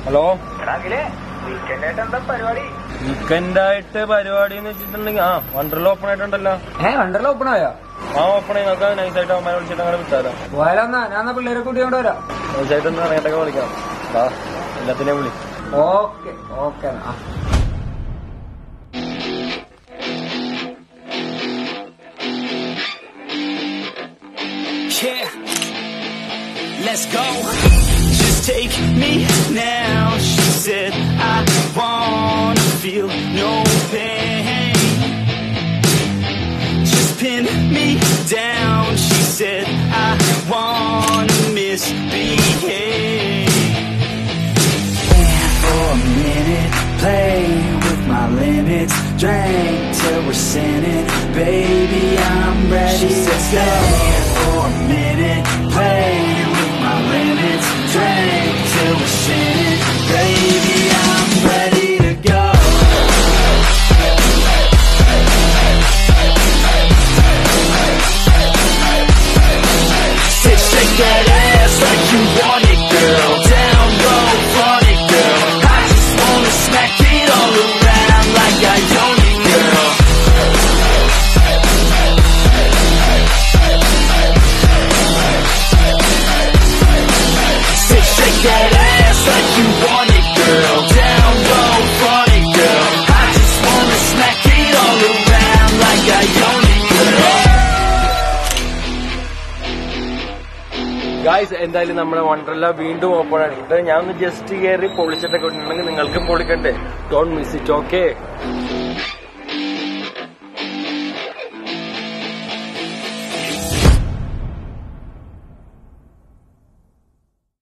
Hello, വീക്കെൻഡായിട്ട് പരിപാടി എന്ന് വെച്ചിട്ടുണ്ടെങ്കിൽ വണ്ടർല ഓപ്പൺ ആയിട്ടുണ്ടല്ലോ. വണ്ടർല ഓപ്പൺ ആയോ? ഓപ്പൺ ആയി നോക്കാം. നൈസായിട്ട് അമ്മ വിളിച്ചിട്ട് അങ്ങനെ വിട്ടാലോ? പോയാലോ? ഞാൻ പിള്ളേരെ കൂട്ടിക്കൊണ്ട് വരാം. നൈസായിട്ടൊന്ന് ഇറങ്ങിയിട്ടൊക്കെ വിളിക്കാം. എല്ലാത്തിനെയും വിളി. Okay okay. Yeah, let's go. Just take me now. She said I wanna feel no pain. Just pin me down. She said I wanna misbehave. And for a minute, play with my limits. Drank till we're sinning. Baby, I'm ready. She said stay for a minute, play with my limits. Drank till we're sinning. Baby, I'm ready to go. Sit, shake that ass like you want it, girl. Down low, run it, girl. I just wanna smack it all around like I own it, girl. Sit, shake that ass like you want it, girl. Down low, run it, girl. I just wanna smack it all around like I own it, girl. Guys, എന്തായാലും നമ്മുടെ വണ്ടർല വീണ്ടും open ആയിട്ടുണ്ട്. ഞാൻ ഒന്ന് just കയറി പൊളിച്ചിട്ടൊക്കെ ഉണ്ടെങ്കിൽ നിങ്ങൾക്ക് പൊളിക്കണ്ടേ? Don't miss it. ഓക്കെ.